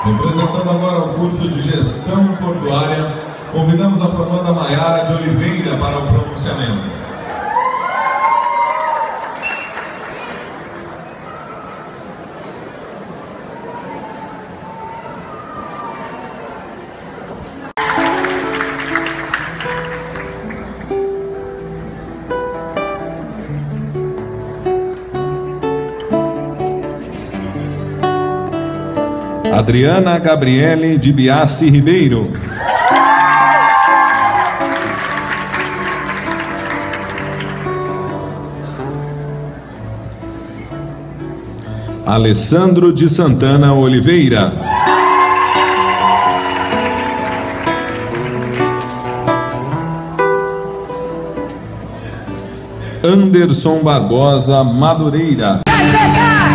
Representando agora o curso de Gestão Portuária, convidamos a formanda Maiara de Oliveira para o pronunciamento. Adriana Gabriele de Biassi Ribeiro. Alessandro de Santana Oliveira. Anderson Barbosa Madureira.